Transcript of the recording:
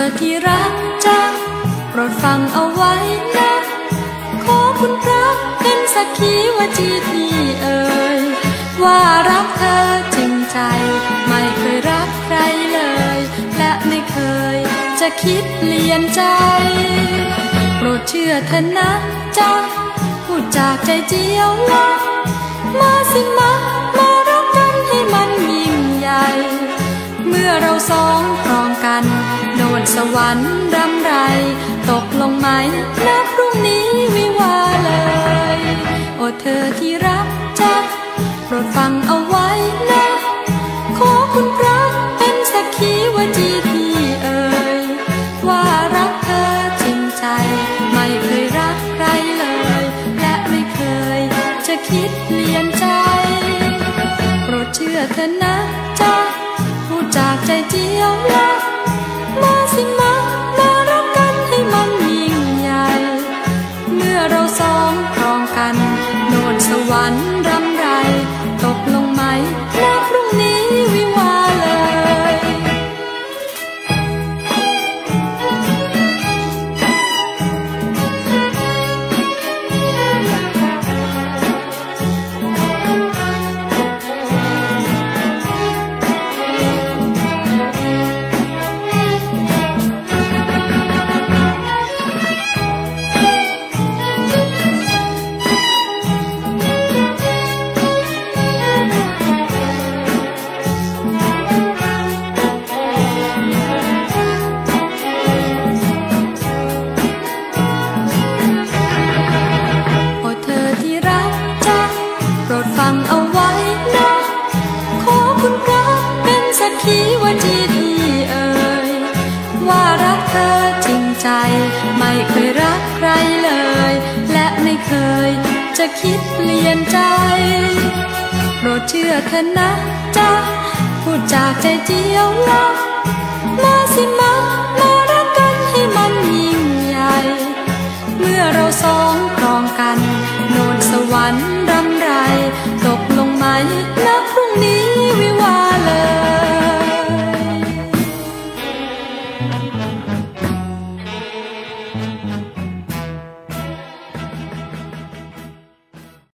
ที่รักจังโปรดฟังเอาไว้นะขอคุณพระเป็นสักขีวจีที่เอ่ยว่ารักเธอจริงใจไม่เคยรักใครเลยและไม่เคยจะคิดเปลี่ยนใจโปรดเชื่อเถอะนะจ๊ะพูดจากใจเจียวละมาสิมารักกันให้มันยิ่งใหญ่เมื่อเราสองครองกันโน่นสวรรค์รำไรตกลงไหมณพรุ่งนี้วิวาเลยโอ้เธอที่รักจ๊ะโปรดฟังเอาไว้นะขอคุณพระเป็นสักขีวจีที่เอ่ยว่ารักเธอจริงใจไม่เคยรักใครเลยและไม่เคยจะคิดเปลี่ยนใจโปรดเชื่อเถอะนะจ๊ะพูดจากใจเจียวละมาสิมารักกันให้มันยิ่งใหญ่เมื่อเราสองครองกันโน่นสวรรค์รำไรตกลงไหมณพรุ่งนี้วิวาเลยฟังเอาไว้นะขอคุณพระเป็นสักขีวจีที่เอ่ยว่ารักเธอจริงใจไม่เคยรักใครเลยและไม่เคยจะคิดเปลี่ยนใจโปรดเชื่อเถอะนะจ๊ะพูดจากใจเจียวละมาสิมารักกันให้มันยิ่งใหญ่เมื่อเราสองครองกันโน่นสวรรค์รำไร